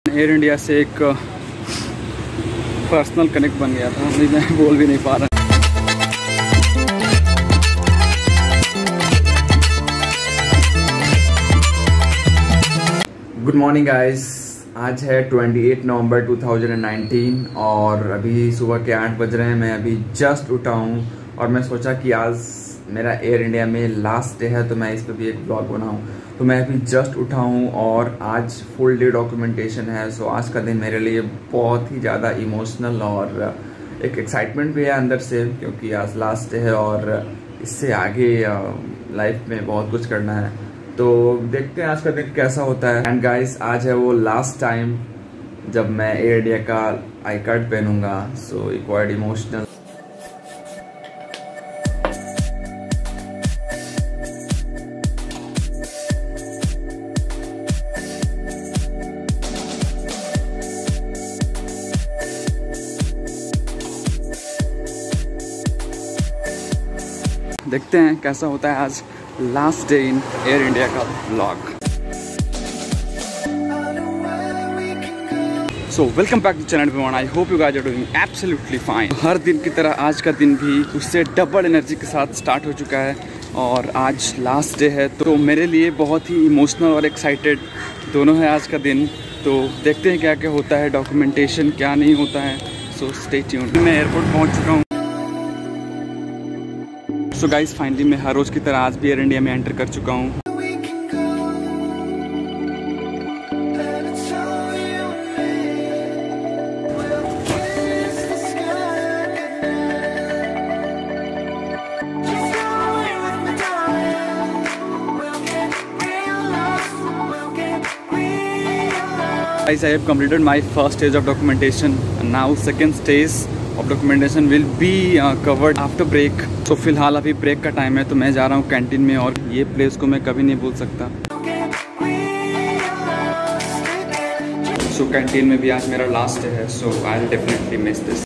Air India से एक personal connect बन गया था, अभी मैं बोल भी नहीं पा रहा। गुड मॉर्निंग गाइस, आज है 28 नवंबर 2019 और अभी सुबह के 8 बज रहे हैं। मैं अभी जस्ट उठा हूँ और मैं सोचा कि आज मेरा एयर इंडिया में लास्ट डे है तो मैं इस पर भी एक ब्लॉग बनाऊँ। तो मैं अभी जस्ट उठा हूँ और आज फुल डे डॉक्यूमेंटेशन है। सो आज का दिन मेरे लिए बहुत ही ज़्यादा इमोशनल और एक एक्साइटमेंट भी है अंदर से, क्योंकि आज लास्ट डे है और इससे आगे लाइफ में बहुत कुछ करना है। तो देखते हैं आज का दिन कैसा होता है। एंड गाइस, आज है वो लास्ट टाइम जब मैं एयर इंडिया का आई कार्ड पहनूंगा। So quite emotional. देखते हैं कैसा होता है आज last day in Air India का vlog. So welcome back to channel everyone. I hope you guys are doing absolutely fine. हर दिन की तरह आज का दिन भी उससे डबल एनर्जी के साथ स्टार्ट हो चुका है और आज लास्ट डे है, तो मेरे लिए बहुत ही इमोशनल और एक्साइटेड दोनों है आज का दिन। तो देखते हैं क्या क्या होता है, डॉक्यूमेंटेशन क्या नहीं होता है। So stay tuned. मैं एयरपोर्ट पहुँच चुका हूँ। सो गाइस, फाइनली मैं हर रोज़ की तरह आज भी एयर इंडिया में एंटर कर चुका हूँ। Guys, I have completed my first stage of documentation and now second stage of documentation will be covered after break. तो फिलहाल अभी ब्रेक का टाइम है तो मैं जा रहा हूँ कैंटीन में और ये प्लेस को मैं कभी नहीं भूल सकता। सो कैंटीन में भी आज मेरा लास्ट डे है, so I will definitely miss this.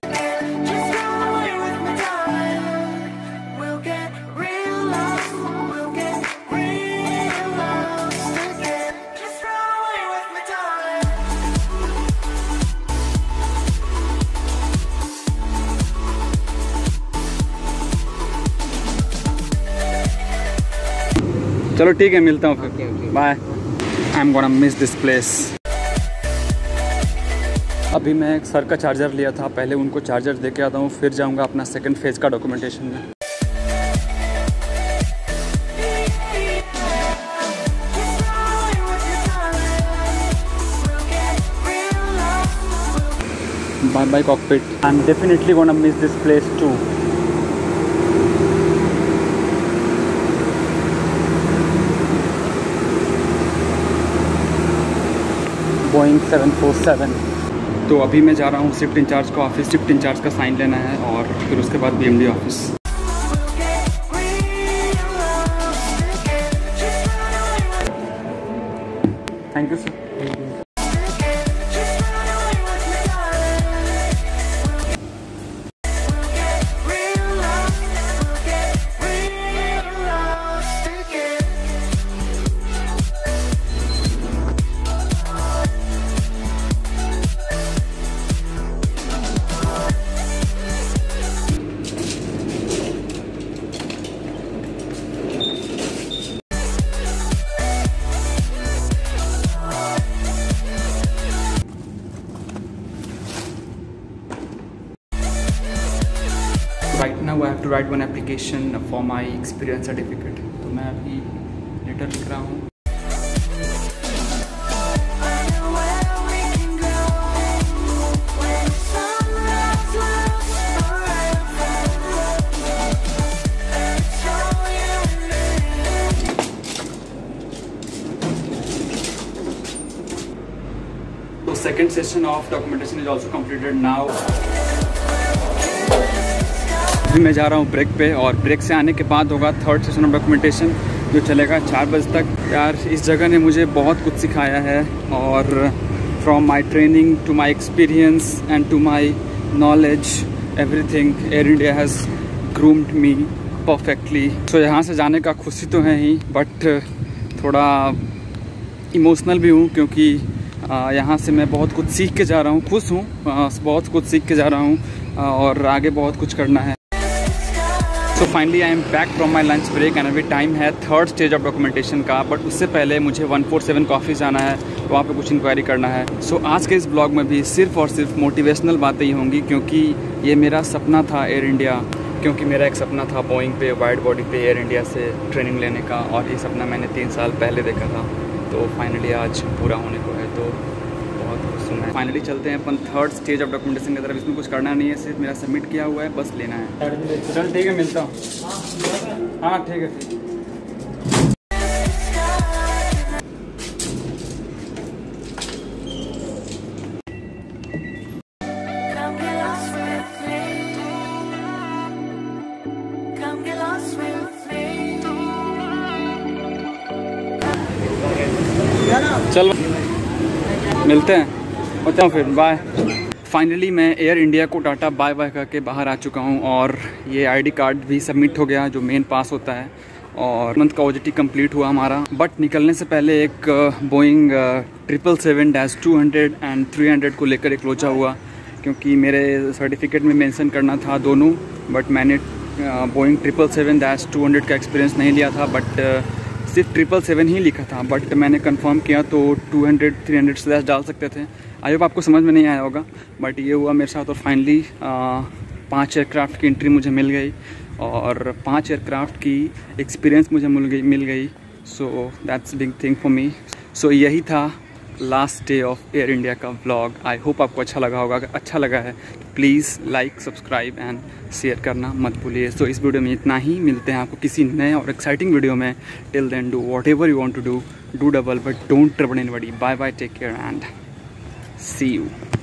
चलो ठीक है, मिलता हूँ फिर। Bye. I am gonna miss this place. अभी मैं एक सर का चार्जर लिया था, पहले उनको चार्जर दे के आता हूँ, फिर जाऊँगा अपना सेकंड फेज का डॉक्यूमेंटेशन में। Bye bye cockpit. I am definitely gonna miss this place too. Boeing 747। तो अभी मैं जा रहा हूँ शिफ्ट इंचार्ज का ऑफिस। शिफ्ट इंचार्ज का साइन लेना है और फिर उसके बाद BMD office. Thank you sir. Right now I have to write one application for my experience certificate. तो मैं अभी लेटर लिख रहा हूँ। तो second session of documentation is also completed now. अभी मैं जा रहा हूँ ब्रेक पे और ब्रेक से आने के बाद होगा थर्ड सेशन ऑफ डॉक्यूमेंटेशन जो चलेगा 4 बजे तक। यार, इस जगह ने मुझे बहुत कुछ सिखाया है और from my training to my experience and to my knowledge everything Air India has groomed me perfectly. So यहाँ से जाने का खुशी तो है ही, बट थोड़ा इमोशनल भी हूँ क्योंकि यहाँ से मैं बहुत कुछ सीख के जा रहा हूँ, खुश हूँ, बहुत कुछ सीख के जा रहा हूँ और आगे बहुत कुछ करना है। So finally I am back from my lunch break and अभी टाइम है 3rd स्टेज ऑफ डॉक्यूमेंटेशन का, बट उससे पहले मुझे 147 कॉफ़ी जाना है, वहाँ पे कुछ इंक्वायरी करना है। सो आज के इस ब्लॉग में भी सिर्फ और सिर्फ मोटिवेशनल बातें ही होंगी, क्योंकि ये मेरा सपना था एयर इंडिया, क्योंकि मेरा एक सपना था बोइंग पे वाइड बॉडी पे एयर इंडिया से ट्रेनिंग लेने का, और ये सपना मैंने 3 साल पहले देखा था, तो फाइनली आज पूरा होने को है, तो बहुत खुश हूँ मैं। फाइनली चलते हैं अपन 3rd स्टेज ऑफ डॉक्यूमेंटेशन की तरफ। इसमें कुछ करना नहीं है, सिर्फ मेरा सबमिट किया हुआ है, बस लेना है। चल ठीक है, मिलता हूँ। हाँ ठीक है। चल मिलते हैं, होता हूँ फिर, बाय। फाइनली मैं एयर इंडिया को टाटा बाय बाय करके बाहर आ चुका हूँ और ये आईडी कार्ड भी सबमिट हो गया जो मेन पास होता है, और मंथ का OJT कंप्लीट हुआ हमारा। बट निकलने से पहले एक बोइंग 777-200 एंड 300 को लेकर एक लोचा हुआ, क्योंकि मेरे सर्टिफिकेट में मेंशन करना था दोनों, बट मैंने बोइंग 777-200 का एक्सपीरियंस नहीं लिया था, बट सिर्फ 777 ही लिखा था। बट मैंने कंफर्म किया तो 200-300 स्लैश डाल सकते थे। आई होप आपको समझ में नहीं आया होगा, बट ये हुआ मेरे साथ। और फाइनली 5 एयरक्राफ्ट की एंट्री मुझे मिल गई और 5 एयरक्राफ्ट की एक्सपीरियंस मुझे मिल गई। So that's big thing for me. So यही था last day of Air India का व्लॉग। आई होप आपको अच्छा लगा होगा। अगर अच्छा लगा है please like, subscribe and share करना मत भूलिए। सो इस वीडियो में इतना ही, मिलते हैं आपको किसी नए और एक्साइटिंग वीडियो में। Till then do whatever you want to do double but don't trouble anybody. Bye bye, take care and see you.